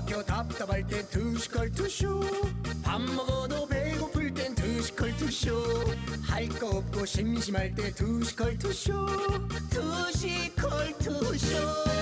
막혀 답답할 땐 투시컬 투쇼. 밥 먹어도 배고플 땐 투시컬 투쇼. 할 거 없고 심심할 때 투시컬 투쇼. 투시컬 투쇼.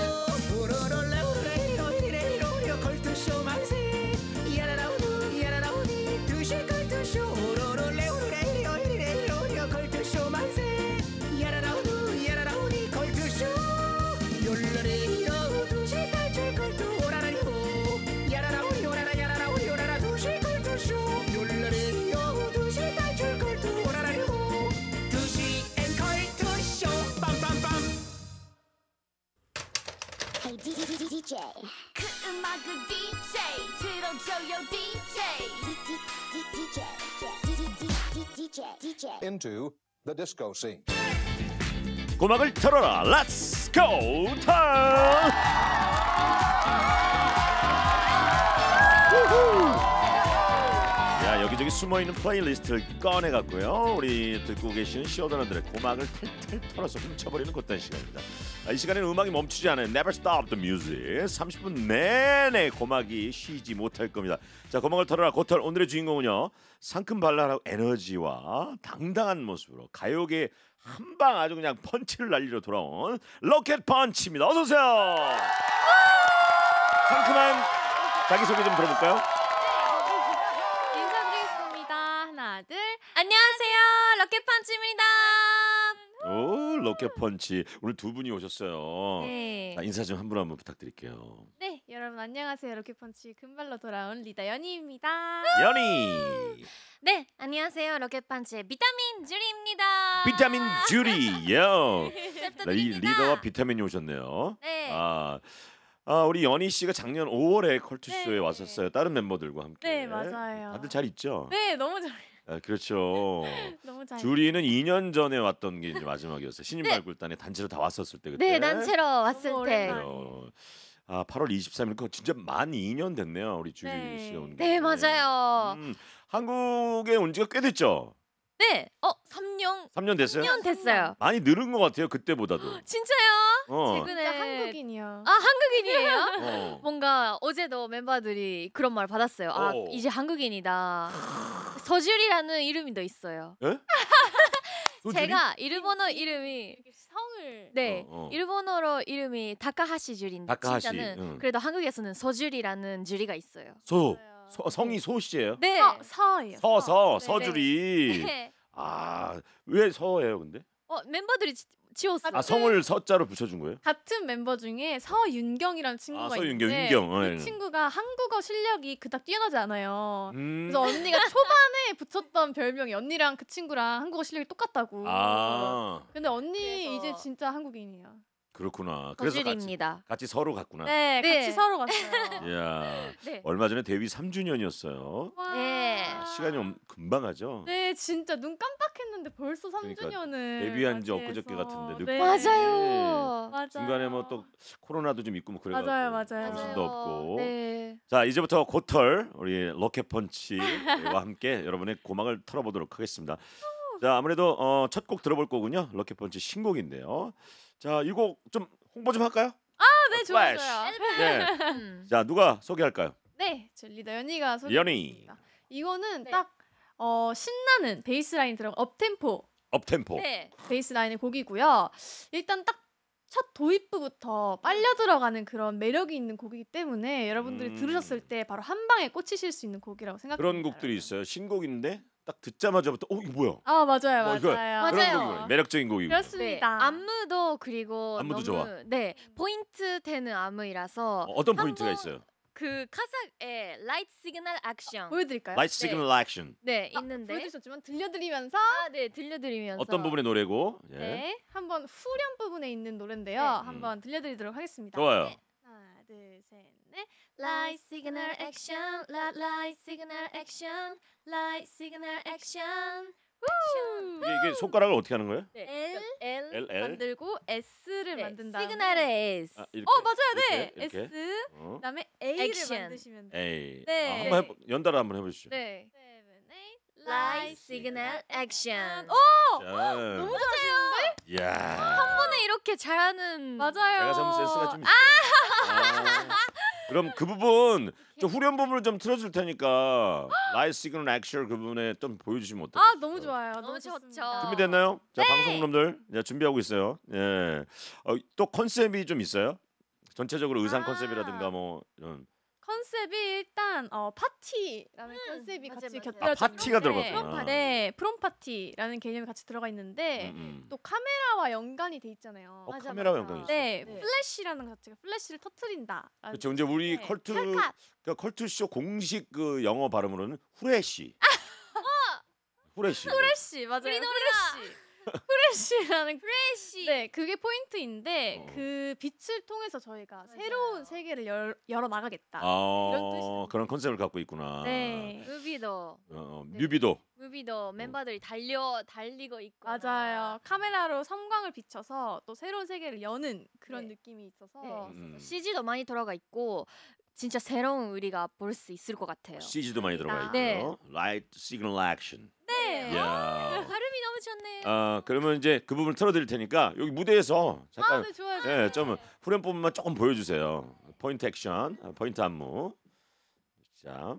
우로롤레오레이로이레이로리오 컬투쇼 만세. 야라라우니 야라라우니 투시컬 투쇼. 우로롤레오레이로이레이로리오 컬투쇼 만세. 야라라우니 야라라우니 컬투쇼. 욜라레이요 투시컬 컬투 오라라리호. 야라라우니 오라라 야라라우니 오라라 투시컬 투쇼. 욜라레이요 투시컬 컬투 오라라리호. 투시 앤 컬투쇼 빰빰빰. Hey DJ 그 음악을 DJ 들어줘요 DJ into the disco scene. 고막을 털어라. Let's go time. 야, 여기저기 숨어있는 플레이리스트를 꺼내갖고요, 우리 듣고 계신 시어더너들의 고막을 털털 털어서 훔쳐버리는 그딴 시간입니다. 이 시간에는 음악이 멈추지 않아요. Never stop the music. 30분 내내 고막이 쉬지 못할 겁니다. 자, 고막을 털어라 고털. 오늘의 주인공은요, 상큼발랄하고 에너지와 당당한 모습으로 가요계 한방 아주 그냥 펀치를 날리러 돌아온 로켓 펀치입니다. 어서 오세요. 상큼한 자기소개 좀 들어볼까요? 인사드리겠습니다. 하나, 둘. 안녕하세요. 럭키펀치입니다. 오, 로켓 펀치. 오늘 두 분이 오셨어요. 네. 자, 인사 좀 한 분 한 분 부탁드릴게요. 네, 여러분 안녕하세요. 럭키펀치 금발로 돌아온 리더 연희입니다. 연희. 네 안녕하세요 럭키펀치의 비타민 주리입니다. 비타민 주리. 요. 이 부탁드립니다. 리더와 비타민이 오셨네요. 네. 우리 연희 씨가 작년 5월에 컬투쇼에 네. 왔었어요. 다른 멤버들과 함께. 네, 맞아요. 다들 잘 있죠? 네, 너무 잘. 그렇죠. 너무 잘. 주리는 2년 전에 왔던 게 이제 마지막이었어요. 신인발굴단에 단체로 다 왔었을 때 그때. 네 단체로 왔을 너무 때. 오랜만에. 어, 8월 23일 그 진짜 만 2년 됐네요. 우리 주리 네. 씨가 온 게. 네 맞아요. 한국에 온 지가 꽤 됐죠? 네. 3년 3년 됐어요? 3년 됐어요. 많이 늘은 것 같아요. 그때보다도. 진짜요? 어. 최근에 진짜 한국인이요. 아 한국인이에요? 어. 뭔가 어제도 멤버들이 그런 말 받았어요. 아 어. 이제 한국인이다. 서주리라는 이름이 더 있어요. 예? 소질이? 제가 일본어 이름이 이렇게 성을. 네 어. 일본어로 이름이 다카하시 주리인데 다카하시, 진짜는 응. 그래도 한국에서는 서주리라는 주리가 있어요. 소. 성이 소씨예요? 네. 서예요. 서서 네. 서주리. 네. 왜 서예요, 근데? 멤버들이 지웠어요. 성을 서자로 붙여준 거예요? 같은 멤버 중에 서윤경이라는 친구가 서윤경, 있는데 윤경. 그 친구가 한국어 실력이 그닥 뛰어나지 않아요. 음. 그래서 언니가 초반에 붙였던 별명이 언니랑 그 친구랑 한국어 실력이 똑같다고. 근데 언니 그래서- 이제 진짜 한국인이에요. 그렇구나. 그래서 서주리입니다. 같이 서로 갔구나. 네, 네. 같이 서로 갔어요. 이야. 네. 얼마 전에 데뷔 3주년이었어요. 와. 네. 시간이 금방 가죠. 네, 진짜 눈 깜빡했는데 벌써 그러니까 3주년을 데뷔한 지 엊그저께 같은데 늦게. 맞아요. 맞아요. 중간에 뭐 또 코로나도 좀 있고 뭐 그래 가지고 맞아요, 맞아요. 정신도 없고. 네. 자, 이제부터 고털 우리 로켓펀치와 함께 여러분의 고막을 털어보도록 하겠습니다. 자, 아무래도 첫 곡 들어볼 거군요. 로켓펀치 신곡인데요. 자, 이 곡 좀 홍보 좀 할까요? 네, 좋아요. 네. 음. 자, 누가 소개할까요? 네, 저 리더 연희가 연희. 소개해드리겠습니다. 이거는 네. 딱 신나는 베이스 라인 들어간 업템포 업템포. 네. 베이스 라인의 곡이고요. 일단 딱 첫 도입부부터 빨려 들어가는 그런 매력이 있는 곡이기 때문에 여러분들이 들으셨을 때 바로 한 방에 꽂히실 수 있는 곡이라고 생각합니다. 그런 곡들이 있어요. 신곡인데 딱 듣자마자부터 이거 뭐야? 아, 맞아요, 이거 맞아요. 그런 맞아요. 곡이구나. 매력적인 곡이고. 네. 그렇습니다. 안무도 그리고 안무도 너무 좋아. 네. 포인트 되는 안무이라서 어떤 한 포인트가 번- 있어요? 그 가사에 라이트 시그널 액션. 보여드릴까요? 라이트 시그널 액션. 네, 있는데. 보여주셨지만 들려드리면서 네, 들려드리면서 어떤 부분의 노래고? 예. 네, 한번 후렴 부분에 있는 노래인데요. 네. 한번 들려드리도록 하겠습니다. 좋아요. 네. 하나, 둘, 셋, 넷. 라이트 시그널 액션, 라이트 시그널 액션, 라이트 시그널 액션. 이게 손가락을 어떻게 하는 거예요? 네. L L. 만들고 S를 네, 만든 다음에 시그널의 S. 이렇게. 맞아요, 네. 이렇게, 이렇게. S 어. 그다음에 A를 액션. 만드시면 돼요. 에이. 네. 한번 연달아 한번 해보시죠. 네. 7, 8, 라이트 시그널 액션. 자, 너무 잘하시는데? 이야. 한 번에 이렇게 잘하는 맞아요. 제가 좀 센스가 좀 있어요. 그럼 그 부분 좀 후렴 부분을 좀 틀어줄 테니까 라이트 시그널 액션 그 부분에 좀 보여주시면 어떨까요? 아 너무 좋아요. 너무 좋습니다. 좋죠. 준비됐나요? 자 방송놈들 이제 준비하고 있어요. 예. 또 컨셉이 좀 있어요? 전체적으로 의상 컨셉이라든가 뭐 이런. 컨셉이 일단 파티라는 컨셉이 맞아요, 같이 맞아요. 곁들여져 파티가 있는데, 들어갔구나. 네, 프롬 파티라는 개념이 같이 들어가 있는데 또 카메라와 연관이 돼 있잖아요. 맞아, 카메라와 맞아. 연관이 있어. 네, 네. 플래시라는 자체가 플래시를 터트린다. 그렇죠. 이제 우리 네. 컬투 찰칵! 그러니까 컬투쇼 공식 그 영어 발음으로는 후레쉬. 후레쉬. 플래시 맞아요. 플래시. 프레시라는 프레시. 네 그게 포인트인데 어. 그 빛을 통해서 저희가 새로운 세계를 열어 나가겠다. 아, 이런 뜻이죠. 그런 컨셉을 갖고 있구나. 네 뮤비도 뮤비도. 뮤비도 멤버들이 달리고 있고. 맞아요. 카메라로 섬광을 비춰서 또 새로운 세계를 여는 그런 네. 느낌이 있어서 음. CG도 많이 들어가 있고 진짜 새로운 우리가 볼 수 있을 것 같아요. CG도 많이 들어가 네. 있고요. Light Signal Action. 네. 이야. 발음이 너무 좋네요. 그러면 이제 그 부분을 틀어드릴 테니까 여기 무대에서 잠깐 네 좋아요. 네, 좀 후렴 부분만 조금 보여주세요. 포인트 액션, 포인트 안무. 자,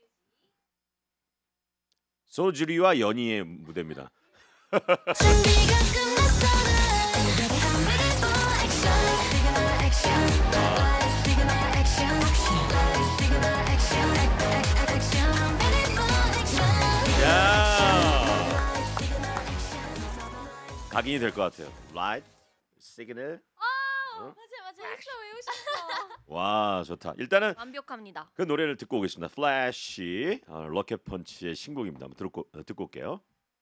소주리와 연희의 무대입니다. 준비가 끝났어 I'm ready for action 시그널 액션 시그널 액션 시그널 액션 액션 I'm ready for action 야, 각인이 될 것 같아요. Light, Signal. 맞아요. 진짜 외우셨어. 와, 좋다. 일단은 완벽합니다. 그 노래를 듣고 오겠습니다. 플래시, 로켓 펀치의 신곡입니다. 한번 듣고 올게요.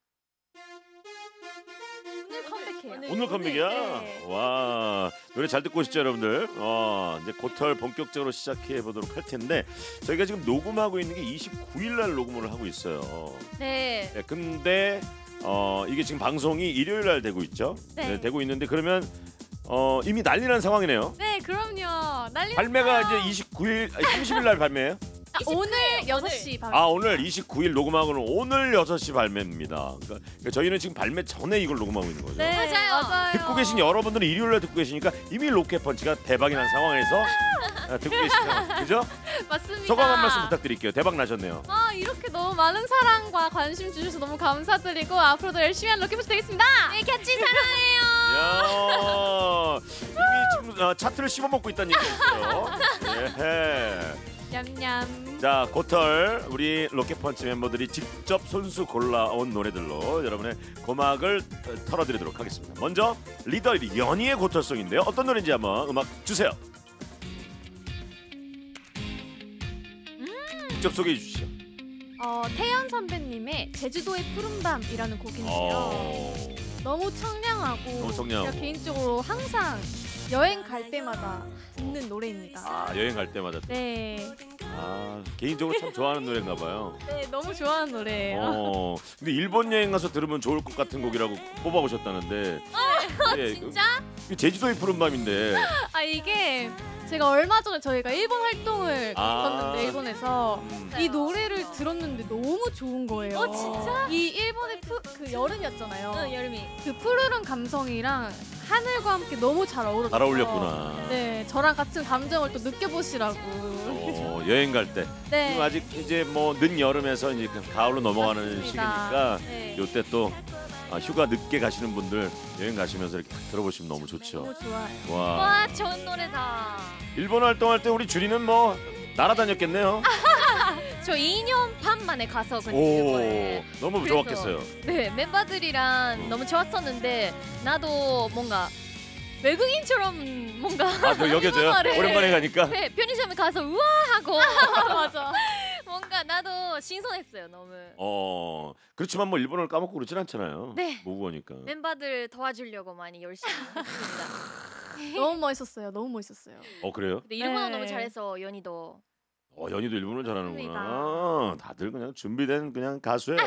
오늘 컴백해요. 오늘 컴백이야? 네. 와, 노래 잘 듣고 오시죠, 여러분들. 이제 고털 본격적으로 시작해 보도록 할 텐데 저희가 지금 녹음하고 있는 게 29일 날 녹음을 하고 있어요. 네. 네, 근데 이게 지금 방송이 일요일 날 되고 있죠. 네. 되고 있는데 그러면 이미 난리 난 상황이네요. 네 그럼요. 난리 발매가 났어요. 이제 30일 날 발매예요? 오늘 6시 방. 오늘 29일 녹음하고는 오늘 6시 발매입니다. 그러니까 저희는 지금 발매 전에 이걸 녹음하고 있는 거죠. 네 맞아요. 듣고 계신 여러분들은 일요일 날 듣고 계시니까 이미 로켓 펀치가 대박이 난 상황에서 듣고 계시죠. 그죠? 맞습니다. 소감 한 말씀 부탁드릴게요. 대박 나셨네요. 이렇게 너무 많은 사랑과 관심 주셔서 너무 감사드리고 앞으로도 열심히 하는 로켓펀치 되겠습니다. 네, cat치 사랑해요. 야, 이미 지금 차트를 씹어먹고 있다는 얘기가 있어요. 예. 냠냠. 자, 고털 우리 로켓펀치 멤버들이 직접 손수 골라온 노래들로 여러분의 고막을 털어드리도록 하겠습니다. 먼저 리더 연희의 고털송인데요. 어떤 노래인지 한번 음악 주세요. 직접 소개해 주시죠. 태연 선배님의 제주도의 푸른밤이라는 곡인데요. 너무 청량하고, 너무 청량하고. 제가 개인적으로 항상 여행 갈 때마다 듣는 노래입니다. 여행 갈 때마다. 네, 개인적으로 참 좋아하는 노래인가 봐요. 네 너무 좋아하는 노래예요. 근데 일본 여행 가서 들으면 좋을 것 같은 곡이라고 뽑아오셨다는데. 진짜? 제주도의 푸른 밤인데. 이게 제가 얼마 전에 저희가 일본 활동을 갔었는데 일본에서 이 노래를 들었는데 너무 좋은 거예요. 진짜? 이 일본의 그 여름이었잖아요. 응, 여름이. 그 푸르른 감성이랑 하늘과 함께 너무 잘 어우러져서 잘 어울렸구나. 네, 저랑 같은 감정을 또 느껴보시라고. 여행 갈 때. 네. 지금 아직 이제 뭐 늦 여름에서 이제 가을로 넘어가는 맞습니다. 시기니까 네. 요때 또 휴가 늦게 가시는 분들 여행 가시면서 이렇게 딱 들어보시면 너무 좋죠. 너무 좋아요. 와. 와, 좋은 노래다. 일본 활동할 때 우리 주리는 뭐 날아다녔겠네요. 저 2년 반 만에 가서 근데 오, 일본에. 너무 그래서 좋았겠어요. 네, 멤버들이랑 너무 좋았었는데 나도 뭔가 외국인처럼 뭔가 여겨져요? 일본어를 오랜만에 가니까. 네, 편의점에 가서 우와 하고 맞아. 뭔가 나도 신선했어요, 너무. 그렇지만 뭐 일본어를 까먹고 그러진 않잖아요. 네. 모국어니까. 멤버들 도와주려고 많이 열심히 했습니다. 너무 멋있었어요. 너무 멋있었어요. 그래요? 근데 일본어 네. 너무 잘해서 연희도. 연희도 일본어 잘하는구나. 맞습니다. 다들 그냥 준비된 그냥 가수예요.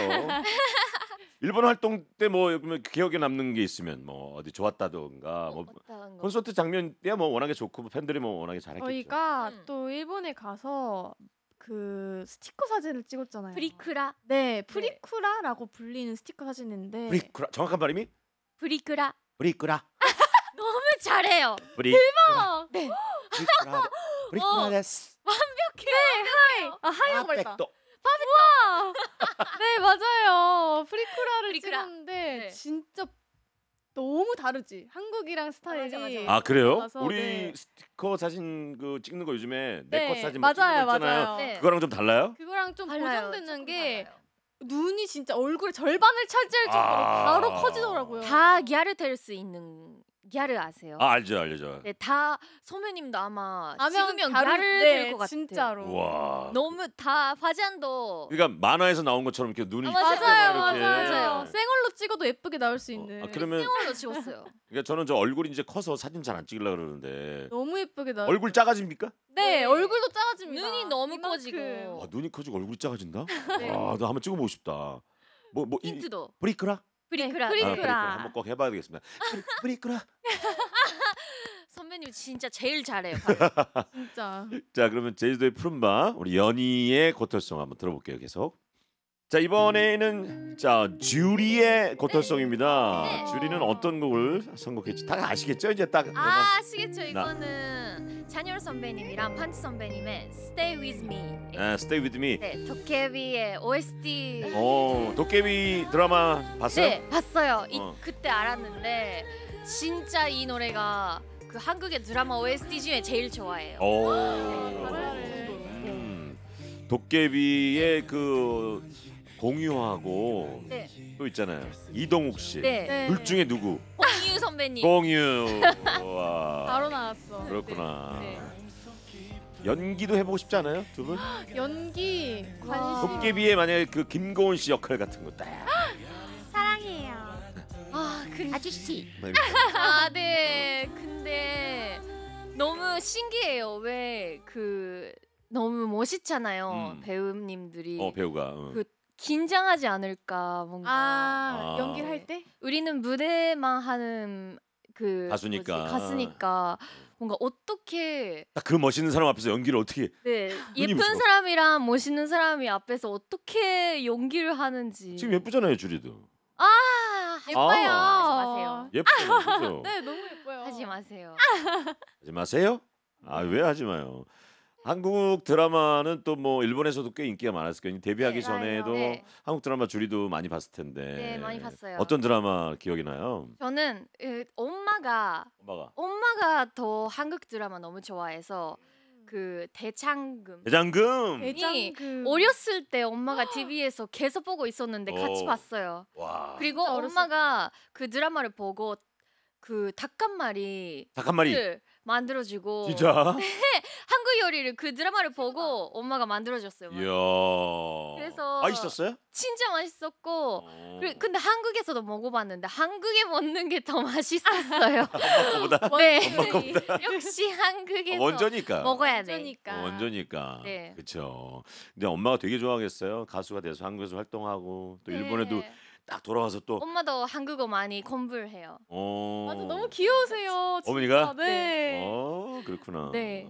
일본 활동 때 뭐 기억에 남는 게 있으면 뭐 어디 좋았다던가 뭐 어떤 거? 콘서트 장면 때야 뭐 워낙에 좋고 팬들이 뭐 워낙에 잘했겠죠. 저희가 음. 또 일본에 가서 그 스티커 사진을 찍었잖아요. 브리크라. 네, 프리쿠라라고 불리는 스티커 사진인데 브리꾸라 정확한 발음이 브리크라. 브리꾸라 너무 잘해요. 브리꾸라 어, 네. 브리꾸라 프리쿠라 데스. 하이라고 말했다. 또. 네 맞아요. 프리쿠라를 프리쿠라. 찍었는데 네. 진짜 너무 다르지. 한국이랑 스타일이. 맞아. 아 그래요? 달라서, 우리 네. 스티커 사진 그 찍는 거 요즘에 네, 내컷 사진 뭐 맞아요, 찍는 거 있잖아요. 맞아요. 네. 그거랑 좀 달라요? 그거랑 좀 달라요. 보정되는 조금 게 달라요. 눈이 진짜 얼굴의 절반을 차지할 정도로 아. 바로 커지더라고요. 다 갸르 될 수 있는 갸르 아세요? 아 알죠. 네, 다 선배님도 아마 아면 찍으면 갸르- 갸르 네, 될 것 같아요. 진짜로. 와. 너무 다 화장도 그러니까 만화에서 나온 것처럼 이렇게 눈이 맞아요, 이렇게. 맞아요. 생얼로 찍어도 예쁘게 나올 수 있는. 그러면 생얼로 찍었어요. 그러니까 저는 저 얼굴이 이제 커서 사진 잘 안 찍으려 그러는데 너무 예쁘게 나올. 얼굴 작아집니까? 네, 네. 얼굴도 작아집니다. 눈이 너무 이만큼. 커지고. 아, 눈이 커지고 얼굴이 작아진다? 네. 아, 나 한번 찍어보고 싶다. 이 힌트도 브리크라? 프리크라. 아, 프리크라. 브리크라 한번 꼭 해봐야 되겠습니다. 브리크라. 선배님 진짜 제일 잘해요. 진짜. 자 그러면 제주도의 푸른밤 우리 연희의 고털송 한번 들어볼게요 계속. 자 이번에는 자 주리의 고털송입니다. 네. 주리는 어떤 곡을 선곡했지? 다 아시겠죠? 이제 딱 아 아시겠죠? 이거는 찬열 선배님이랑 판치 선배님의 Stay With Me. Stay With Me. 네, 도깨비의 OST. 도깨비 드라마 봤어요? 네, 봤어요. 어. 그때 알았는데 진짜 이 노래가 그 한국의 드라마 OST 중에 제일 좋아해요. 도깨비의 그 공유하고 네, 또 있잖아요. 이동욱 씨. 네. 네. 둘 중에 누구? 홍유 선배님. 공유. 와. 바로 나왔어. 그렇구나. 네. 연기도 해보고 싶지 않아요, 두 분? 연기 와. 관심. 도깨비의 만약에 그 김고은 씨 역할 같은 거 딱. 사랑해요. 아, 근데 아저씨. 아, 네. 근데 너무 신기해요. 왜 그 너무 멋있잖아요. 배우님들이. 배우가. 그 긴장하지 않을까 뭔가. 아, 아. 연기를 할 때? 우리는 무대만 하는 그 가수니까. 뭐지? 가수니까 뭔가 어떻게 딱 그 멋있는 사람 앞에서 연기를 어떻게? 네 예쁜 부끄러워. 사람이랑 멋있는 사람이 앞에서 어떻게 연기를 하는지. 지금 예쁘잖아요, 주리도. 아 예뻐요. 아. 하지 마세요. 예쁘죠, 그죠? 네, 너무 예뻐요. 하지 마세요. 하지 마세요. 아 왜 하지 마요. 한국 드라마는 또 뭐 일본에서도 꽤 인기가 많았을 거예요. 데뷔하기 네, 전에도 네. 한국 드라마 주리도 많이 봤을 텐데. 네, 많이 봤어요. 어떤 드라마 기억이 나요? 저는 엄마가 더 한국 드라마 너무 좋아해서 그 대장금. 대장금. 대장금. 어렸을 때 엄마가 TV에서 계속 보고 있었는데 같이 오. 봤어요. 와. 그리고 진짜 어렸을 엄마가 그 드라마를 보고 그 닭 한 마리 닭 한 마리. 를 만들어주고 진짜? 한국 요리를 그 드라마를 보고 엄마가 만들어줬어요. 이야. 그래서 맛있었어요? 진짜 맛있었고 근데 한국에서도 먹어봤는데 한국에 먹는 게 더 맛있었어요. 엄마거보다 네, 원전이. 역시 한국에서 원조니까. 먹어야 돼. 원조니까. 원조니까. 네. 그렇죠. 근데 엄마가 되게 좋아하겠어요. 가수가 돼서 한국에서 활동하고 또 네. 일본에도 딱 돌아와서 또. 엄마도 한국어 많이 공부를 해요. 맞아, 너무 귀여우세요. 진짜. 어머니가? 네. 그렇구나. 네.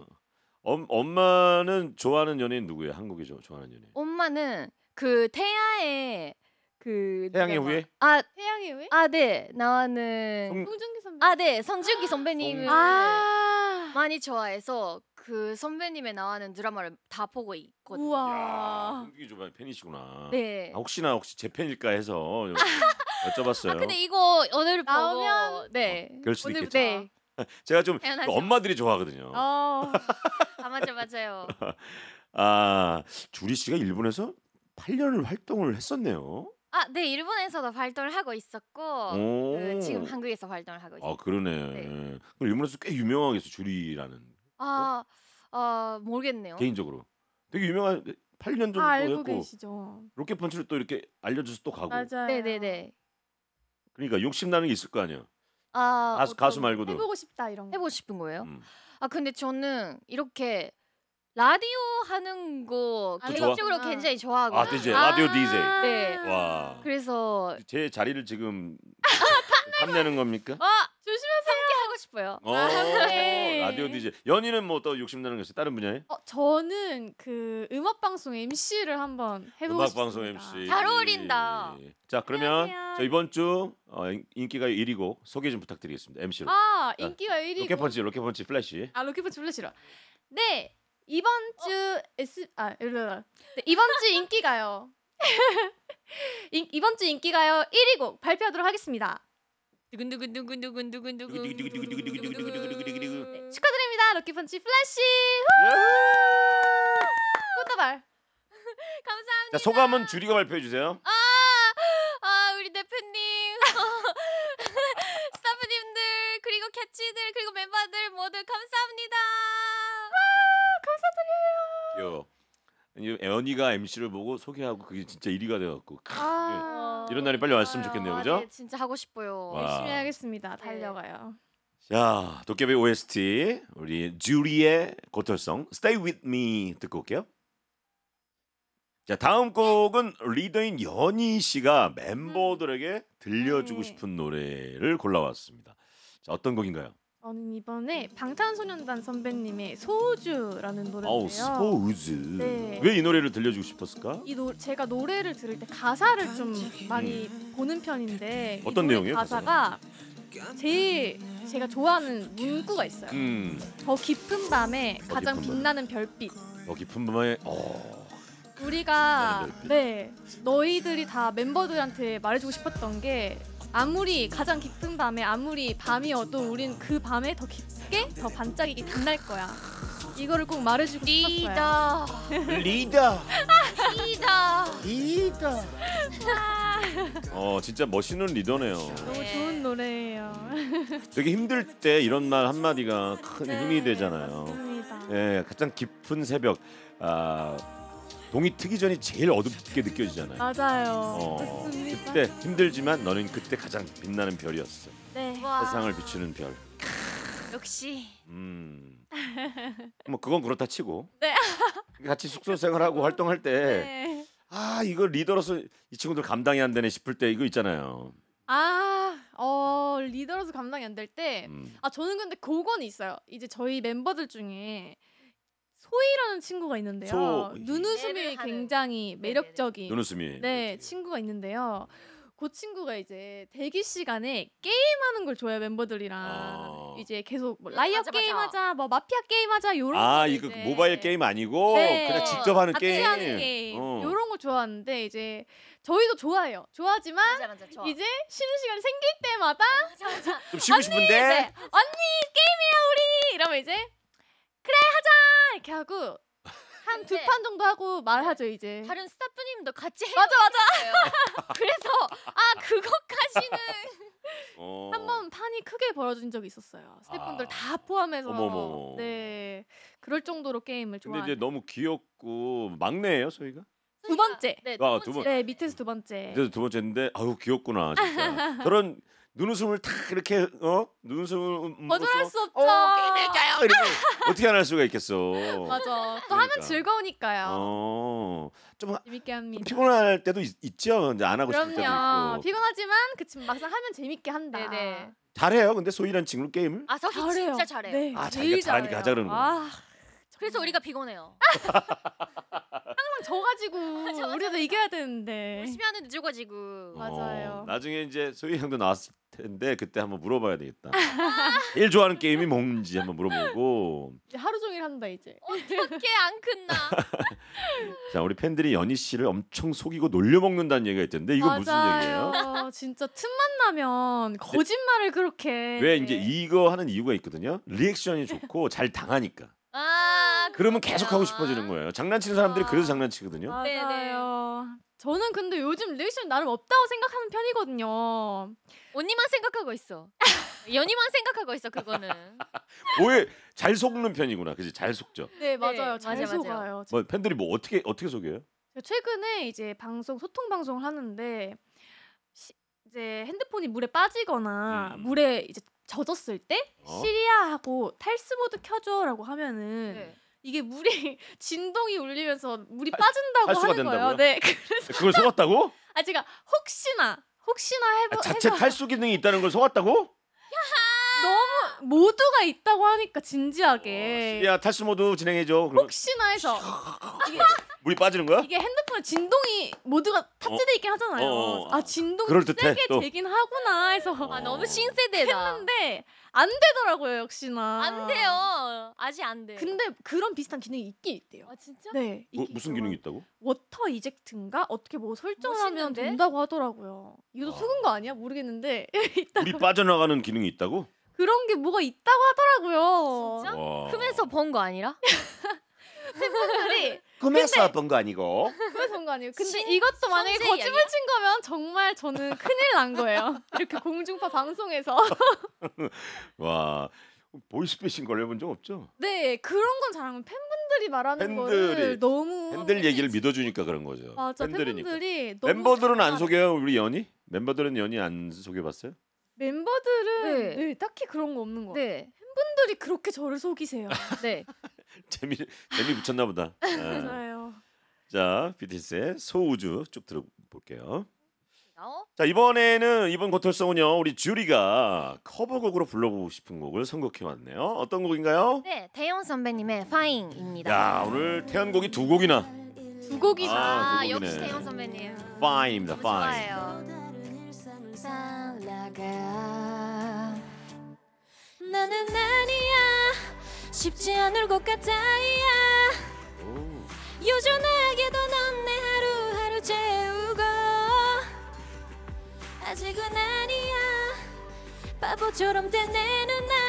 엄마는 좋아하는 연예인 누구예요? 한국에 좋아하는 연예인. 엄마는 그 태야의 그 태양의 드라마. 후예? 태양의 왜? 네 나와는 송중기 선배. 네 성준기 선배님을 아. 많이 좋아해서 그 선배님의 나와는 드라마를 다 보고 있거든요. 우와. 성격이 좀 팬이시구나. 네. 혹시 제 팬일까 해서 여쭤봤어요. 근데 이거 오늘 보고 나오면 네. 그럴 수도 오늘 있겠죠. 네. 제가 좀 당연하죠. 엄마들이 좋아하거든요. 맞아요. 주리 씨가 일본에서 8년을 활동을 했었네요. 네 일본에서도 활동을 하고 있었고 그 지금 한국에서 활동을 하고 있어요. 그러네. 네. 그럼 일본에서 꽤 유명하겠어 주리라는 모르겠네요. 개인적으로 되게 유명한 8년 정도 다 알고 했고 계시죠. 로켓펀치를 또 이렇게 알려줘서 또 가고. 맞아요. 네네네. 그러니까 욕심 나는 게 있을 거 아니야. 가수 어떤- 말고도. 해보고 싶다 이런 거. 해보고 싶은 거예요? 음. 근데 저는 이렇게 라디오 하는 거 아, 개인적으로 좋아? 굉장히 좋아하거든요. DJ 라디오 DJ. 네. 와. 그래서 제 자리를 지금 탐내는 겁니까? 조심하세요. 함께 하고 싶어요. 네. 라디오 DJ. 연희는 뭐 또 욕심 나는 거 있어요? 다른 분야에? 저는 그 음악 방송 MC를 한번 해보고 음악 싶습니다. 방송 MC. 잘 어울린다. 자, 그러면 안녕하세요. 저 이번 주 인기가 1위고 소개 좀 부탁드리겠습니다. MC로. 인기가 1위고. 로켓펀치 플래시. 로켓펀치 플래시로. 네, 이번 주 이번 주 인기가요. 이번 주 인기가요 1위 곡 발표하도록 하겠습니다. 두근두근두근두근두근두근. 네, 축하드립니다. 럭키펀치 플래시. 꽃다발. 감사합니다. 자, 소감은 주리가 발표해 주세요. 우리 대표님, 스타프님들 그리고 캐치들 그리고 멤버들 모두 감사합니다. 귀여워. 애언이가 MC를 보고 소개하고 그게 진짜 1위가 돼갖고 이런 날이 빨리 왔으면 좋겠네요, 그죠? 네, 진짜 하고 싶어요. 와. 열심히 하겠습니다. 달려가요. 자, 도깨비 OST 우리 주리의 고털성 Stay With Me 듣고 올게요. 자, 다음 곡은 리더인 연희 씨가 멤버들에게 들려주고 네. 싶은 노래를 골라왔습니다. 자, 어떤 곡인가요? 저는 이번에 방탄소년단 선배님의 소우주라는 노래인데요. 아우, 소우즈. 네. 왜 이 노래를 들려주고 싶었을까? 제가 노래를 들을 때 가사를 좀 많이 보는 편인데 어떤 이 노래 내용이에요, 가사가 제일 제가 좋아하는 문구가 있어요. 더 깊은 밤에 더 가장 깊은 밤에. 빛나는 별빛. 더 깊은 밤에 우리가 빛나는 별빛. 네 너희들이 다 멤버들한테 말해주고 싶었던 게 아무리 가장 깊은 밤에 아무리 밤이어도 우린 그 밤에 더 깊게 더 반짝이게 빛날 거야. 이거를 꼭 말해주고 싶었어요. 리더, 리더. 리더. 진짜 멋있는 리더네요. 너무 네. 좋은 노래예요. 되게 힘들 때 이런 말 한마디가 큰 힘이 되잖아요. 맞습니다. 예, 가장 깊은 새벽, 동이 트기 전이 제일 어둡게 느껴지잖아요. 맞아요. 맞습니다. 그때 힘들지만 너는 그때 가장 빛나는 별이었어. 네. 와, 세상을 비추는 별. 역시. 뭐 그건 그렇다 치고. 네. 같이 숙소 생활하고 활동할 때, 네. 이거 리더로서 이 친구들 감당이 안 되네 싶을 때 이거 있잖아요. 리더로서 감당이 안 될 때, 음. 저는 근데 그건 있어요. 이제 저희 멤버들 중에 소희라는 친구가 있는데요. 소희. 눈웃음이 얘를 하는. 굉장히 매력적인 눈웃음이. 네 친구가 있는데요. 그 친구가 이제 대기 시간에 게임하는 걸 좋아해요 멤버들이랑. 이제 계속 뭐 라이어 맞아, 맞아. 게임하자, 뭐 마피아 게임하자 요런 거 이거 이제 모바일 게임 아니고 네. 그냥 직접 하는 같이 게임. 하는 게임 어. 요런 거 좋아하는데 이제 저희도 좋아해요. 좋아하지만 맞아, 좋아. 이제 쉬는 시간이 생길 때마다 맞아. 좀 쉬고 싶은데. 네, 언니 게임이야 우리 이러면 이제 그래 하자 이렇게 하고 한 두 근데 판 정도 하고 말하죠 이제. 다른 스타프님도 같이 해요. 맞아. 그래서 그것까지는 한 번 판이 크게 벌어진 적이 있었어요. 스태프분들 다 포함해서. 어머머. 네. 그럴 정도로 게임을 근데 좋아해요. 이제 너무 귀엽고 막내예요, 소희가? 두 번째. 네, 두 번. 네, 밑에서 두 번째. 그래서 두 번째인데 귀엽구나 진짜. 저런 눈웃음을 탁 이렇게 눈웃음을 거절할 수 없죠. 게임해줘요 이러면 어떻게 안 할 수가 있겠어. 맞아. 또 그러니까. 하면 즐거우니까요. 좀 재밌게 합니다. 피곤할 때도 있죠. 이제 안 하고 싶을 때도 그럼요. 있고. 피곤하지만 그치만 막상 하면 재밌게 한다. 네네. 잘해요. 근데 소희란 친구 게임을. 서희 잘해요. 진짜 잘해요. 네, 자기가 제일 잘하니까 하자 그러는 거야. 그래서 우리가 피곤해요. 항상 져가지고 우리도 이겨야 되는데. 열심히 하는데 죽어지고. 맞아요. 나중에 이제 소희 형도 나왔을 텐데 그때 한번 물어봐야 되겠다. 제일 좋아하는 게임이 뭔지 한번 물어보고. 이제 하루 종일 한다 이제. 어떻게 안 끝나? 자, 우리 팬들이 연희 씨를 엄청 속이고 놀려먹는다는 얘기가 있던데 이거 무슨 얘기예요? 맞아요. 진짜 틈만 나면 거짓말을 그렇게. 왜 이제 이거 하는 이유가 있거든요. 리액션이 좋고 잘 당하니까. 그러면 계속 하고 싶어지는 거예요. 장난치는 사람들이 그래서 장난치거든요. 맞아요. 저는 근데 요즘 리액션 나름 없다고 생각하는 편이거든요. 언니만 생각하고 있어. 연희만 생각하고 있어 그거는. 오해 잘 속는 편이구나. 그지? 잘 속죠. 네 맞아요. 맞아, 잘 맞아. 속아요. 뭐 팬들이 뭐 어떻게 속여요? 제가 최근에 이제 소통 방송을 하는데 이제 핸드폰이 물에 빠지거나 물에 이제 젖었을 때 시리아하고 탈스 모드 켜줘라고 하면은 네. 이게 물이 진동이 울리면서 물이 빠진다고 탈수가 하는 거예요. 된다고요? 네. 그래서 그걸 속았다고? 제가 혹시나 자체 해서 탈수 기능이 있다는 걸 속았다고? 너무 모두가 있다고 하니까 진지하게 야 탈수 모드 진행해줘. 그럼 혹시나 해서 물이 빠지는 거야? 이게 핸드폰에 진동이 모두가 탑재돼 있긴 하잖아요. 진동이 그럴 듯해, 세게 또. 되긴 하구나 해서 너무 신세대다. 했는데 안 되더라고요 역시나. 안 돼요. 아직 안 돼. 근데 그런 비슷한 기능이 있긴 있대요. 아 진짜? 네. 무슨 기능이 있다고? 워터 이젝트인가 어떻게 뭐 설정하면 멋있는데? 된다고 하더라고요. 이것도 속은 거 아니야? 모르겠는데 물이 빠져나가는 기능이 있다고? 그런 게 뭐가 있다고 하더라고요. 진짜? 와. 크면서 본 거 아니라? 팬분들이 꿈에서 본 거 아니고. 그래서 본거 아니에요. 근데 신- 이것도 만약에 성재 거짓말 이야기야? 친 거면 정말 저는 큰일 난 거예요. 이렇게 공중파 방송에서. 와. 보이스피싱 걸려본 적 없죠? 네, 그런 건 잘하면 팬분들이 말하는 팬들이, 거를 너무 팬들 얘기를 믿어주니까 그런 거죠. 맞아, 팬들이니까. 팬분들이 너무 멤버들은 안 잘 속여요? 우리 연희? 멤버들은 연희 안 속여봤어요? 멤버들은 네. 네, 딱히 그런 거 없는 거 같아요. 네. 팬분들이 그렇게 저를 속이세요. 네. 재미 붙였나 보다. 아. 맞아요. 자, BTS의 소우주 쭉 들어볼게요. 어? 자, 이번 고털송은요, 우리 주리가 커버곡으로 불러보고 싶은 곡을 선곡해 왔네요. 어떤 곡인가요? 네, 태연 선배님의 Fine입니다. 야, 오늘 태연곡이 두 곡이나. 두 곡이서 아, 두 곡이네. 역시 태연 선배님. Fine입니다. Fine. 좋아요. 살아가. 나는 아니야. 쉽지 않을 것 같아야. 오. 요전하게도 넌 내 하루하루 재우고. 아직은 아니야. 바보처럼 대내는 나.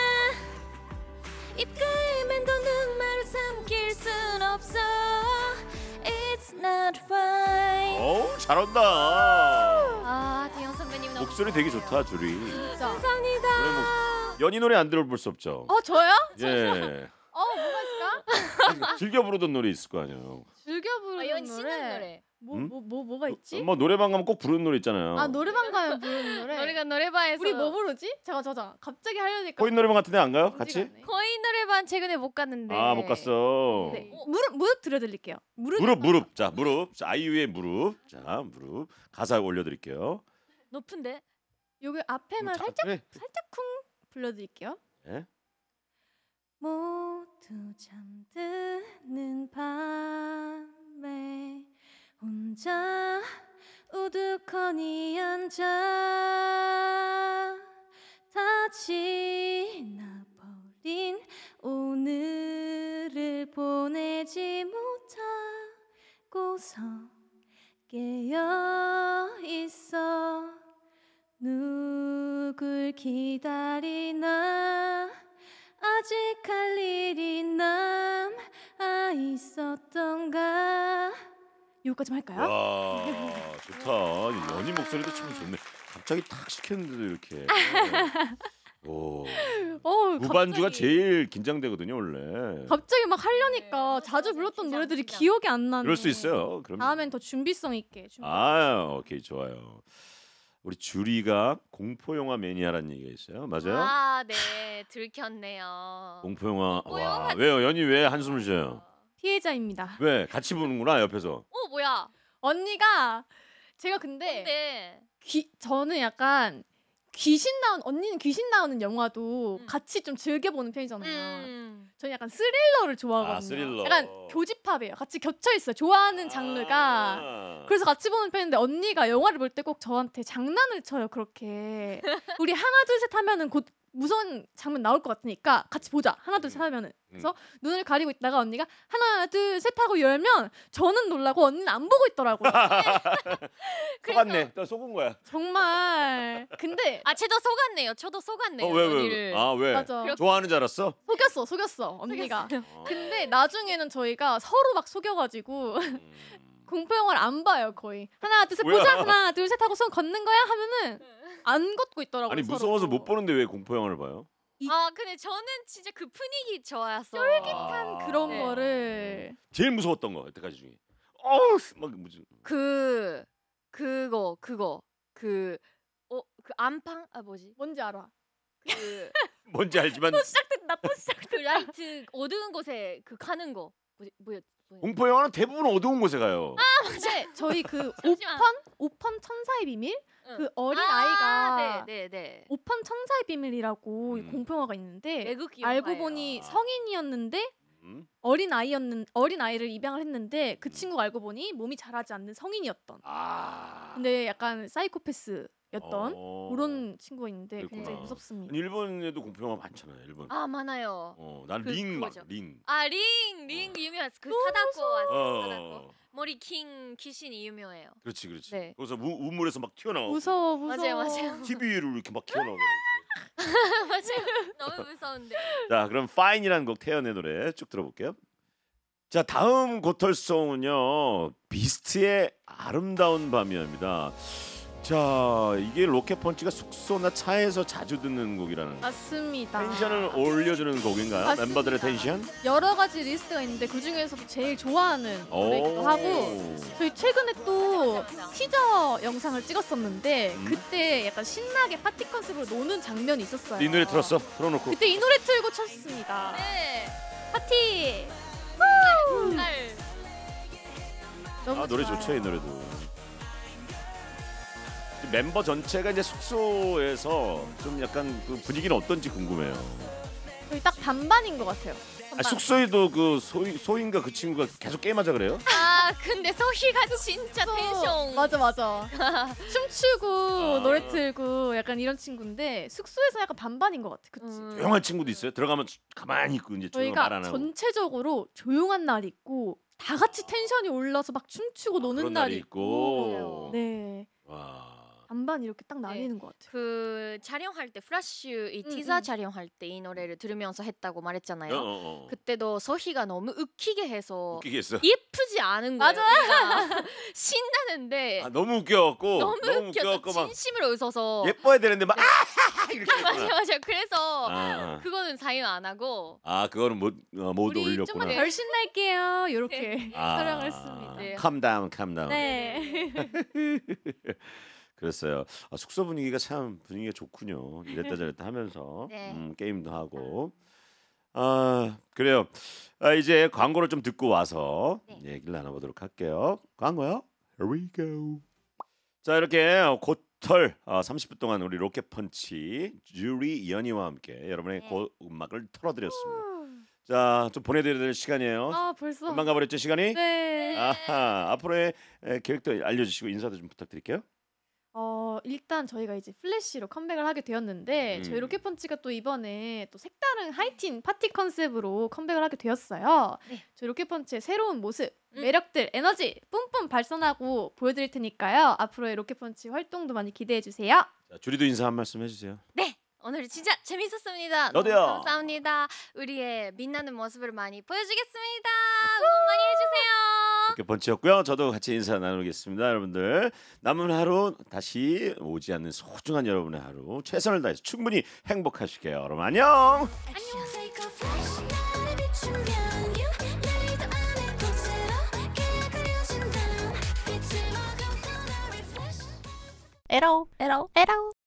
입가에만 더 눈말을 삼킬 순 없어. It's not fine. 오, 잘한다. 아, 태연 선배님 너무 목소리 되게 좋다, 주리. 진짜. 감사합니다. 노래 연희 노래 안 들어볼 수 없죠? 저요? 예. 뭐가 있을까? 즐겨 부르던 노래 있을 거 아니에요. 즐겨 부르는 연 씨는 노래. 노래. 뭐가 있지? 뭐 노래방 가면 꼭 부르는 노래 있잖아요. 아, 노래방 가면 부르는 노래. 노래가 노래방에서 우리 뭐 부르지? 잠깐. 갑자기 하려니까. 코인 노래방 같은 데 안 가요? 어디가 같이? 안 해. 거의 노래방 최근에 못 갔는데. 아, 못 갔어. 네. 무릎 들려드릴게요. 무릎. 자, 무릎. 자, 아이유의 무릎. 자, 무릎. 가사 올려드릴게요. 높은데? 여기 앞에만 자, 살짝 네. 쿵 불러드릴게요. 네. 모두 잠드는 밤에 혼자 우두커니 앉아 다 지나버린 오늘을 보내지 못하고서 깨어있어 누굴 기다리나 아직 할 일이 남아 있었던가 여기까지만 할까요? 와, 좋다. 연희 목소리도 참 좋네. 갑자기 탁 시켰는데도 이렇게. 오. 무반주가 갑자기, 제일 긴장되거든요, 원래. 갑자기 막 하려니까 네, 자주 맞아, 불렀던 긴장, 노래들이 긴장. 기억이 안 나네. 그럴 수 있어요. 그럼. 다음엔 더 준비성 있게. 아, 오케이, 좋아요. 우리 주리가 공포 영화 매니아라는 얘기가 있어요. 맞아요? 아, 네. 들켰네요. 공포 영화. 공포 와, 영화 왜요? 연희 왜 한숨을 쉬어요? 피해자입니다. 왜? 같이 보는구나, 옆에서. 뭐야? 언니가 제가 근데 네. 저는 약간 언니는 귀신 나오는 영화도 같이 좀 즐겨보는 편이잖아요. 저는 약간 스릴러를 좋아하거든요. 아, 스릴러. 약간 교집합이에요. 같이 겹쳐 있어요. 좋아하는 장르가. 아. 그래서 같이 보는 편인데 언니가 영화를 볼 때 꼭 저한테 장난을 쳐요. 그렇게 우리 하나 둘 셋 하면은 곧 무서운 장면 나올 것 같으니까 같이 보자. 하나 둘 셋 하면은. 그래서 눈을 가리고 있다가 언니가 하나 둘 셋 하고 열면 저는 놀라고 언니는 안 보고 있더라고요. 속았네. 또 속은 거야. 정말. 근데 아, 저도 속았네요. 저도 속았네요. 왜? 언니를. 아, 왜? 맞아. 좋아하는 줄 알았어? 속였어 언니가. 어. 근데 나중에는 저희가 서로 막 속여가지고 공포 영화를 안 봐요 거의. 하나 둘 셋 뭐야? 보자. 하나 둘 셋 하고 손 걷는 거야 하면은 안 걷고 있더라고요. 아니 서로. 무서워서 못 보는데 왜 공포 영화를 봐요? 아, 근데 저는 진짜 그 분위기 좋아서. 아. 그런 네. 거를 제일 무서웠던 거 여태까지 중에. 막 무슨 그거 그 안방 뭐지? 뭔지 알아. 그 뭔지 알지만 시작됐다 또 시작. 그 라이트 어두운 곳에 그 가는 거 뭐야? 공포 영화는 대부분 어두운 곳에 가요. 근데 저희 그 잠시만. 오펀 천사의 비밀 응. 그 어린 아이가 네네네. 오펀 천사의 비밀이라고 공포 영화가 있는데 외국 알고 영화예요. 보니 성인이었는데 음? 어린 아이를 입양을 했는데 그 친구가 알고 보니 몸이 자라지 않는 성인이었던. 아. 근데 약간 사이코패스 그런 친구가 있는데 그랬구나. 굉장히 무섭습니다. 일본에도 공포 영화 많잖아요. 일본. 아 많아요. 난 그- 링 막 그거죠. 링. 아 링 유명해요. 그 사다코 사다코. 어. 머리 킹 귀신이 유명해요. 그렇지 그렇지. 네. 그래서 우물에서 막 튀어나오고. 무서워. 맞아요. TV로 이렇게 막 튀어나오고. 맞아요. 너무 무서운데. 자, 그럼 Fine이라는 곡 태연의 노래 쭉 들어볼게요. 자, 다음 고털송은요. 비스트의 아름다운 밤이야입니다. 자, 이게 로켓펀치가 숙소나 차에서 자주 듣는 곡이라는. 맞습니다. 텐션을 올려주는 곡인가요? 맞습니다. 멤버들의 텐션? 여러 가지 리스트가 있는데 그 중에서도 제일 좋아하는 노래이기도 하고 저희 최근에 또 티저 영상을 찍었었는데 그때 약간 신나게 파티 컨셉으로 노는 장면이 있었어요. 이 노래 들었어? 틀어놓고. 그때 이 노래 틀고 쳤습니다. 네. 파티. 날. 너무 노래 좋아요. 좋죠, 이 노래도. 멤버 전체가 이제 숙소에서 좀 약간 그 분위기는 어떤지 궁금해요. 저희 딱 반반인 것 같아요. 숙소에도 그 소인가 그 친구가 계속 게임하자 그래요? 아 근데 소희가 진짜 텐션. 맞아. 춤추고 아. 노래 틀고 약간 이런 친구인데 숙소에서 약간 반반인 것 같아. 그치? 조용한 친구도 있어요. 들어가면 가만히 있고 이제 조용히 말 저희가 안 하고. 전체적으로 조용한 날이 있고 다 같이 텐션이 올라서 막 춤추고 노는 그런 날이 날이 있고. 네. 와. 반반 이렇게 딱 나뉘는 것 같아요. 그 촬영할 때 플래시 이 응, 티저 응. 촬영할 때 이 노래를 들으면서 했다고 말했잖아요. 어. 그때도 소희가 너무 웃기게 해서 웃기게 했어. 예쁘지 않은 거예요. 맞아. 우리가. 신나는데 아, 너무 웃겨갖고 너무 웃겨서 웃겨갖고 막 진심으로 웃어서 예뻐야 되는데 막 이렇게 했구나. 맞아. 그래서 아. 그거는 사연 안 하고 그거는 못 우리 올렸구나. 좀만 덜 신날게요. 이렇게 아. 촬영을 했습니다. 네. Calm down. 네. 그랬어요. 숙소 분위기가 참 분위기가 좋군요. 이랬다 저랬다 하면서 네. 게임도 하고. 그래요. 이제 광고를 좀 듣고 와서 네. 얘기를 나눠보도록 할게요. 광고요. Here we go. 자, 이렇게 고털 30분 동안 우리 로켓펀치 주리 연희와 함께 여러분의 네. 음악을 털어드렸습니다. 자, 좀 보내드려야 될 시간이에요. 벌써. 금방 가버렸죠 시간이? 네. 아하, 앞으로의 계획도 알려주시고 인사도 좀 부탁드릴게요. 일단 저희가 이제 플래시로 컴백을 하게 되었는데 저희 로켓펀치가 또 이번에 또 색다른 하이틴 파티 컨셉으로 컴백을 하게 되었어요. 네. 저희 로켓펀치의 새로운 모습, 매력들, 에너지 뿜뿜 발산하고 보여드릴 테니까요. 앞으로의 로켓펀치 활동도 많이 기대해 주세요. 자, 주리도 인사 한 말씀 해주세요. 네. 오늘 진짜 재밌었습니다. 너도요. 너무 감사합니다. 우리의 빛나는 모습을 많이 보여주겠습니다. 응원 많이 해주세요. 로켓펀치였고요. 저도 같이 인사 나누겠습니다. 여러분들 남은 하루 다시 오지 않는 소중한 여러분의 하루 최선을 다해서 충분히 행복하시게요. 여러분 안녕. Take a flash 나를 비추면 you 내일도 안에 꽃으로 깨어진 다음 빛을 머금고 나 refresh 에러.